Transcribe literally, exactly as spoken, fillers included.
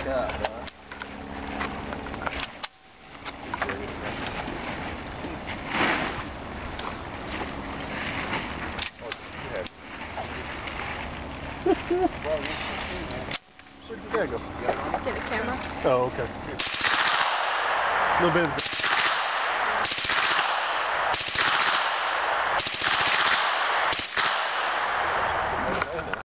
Yeah, no. Where'd your dad go? Get a camera. Oh, okay. A little bit of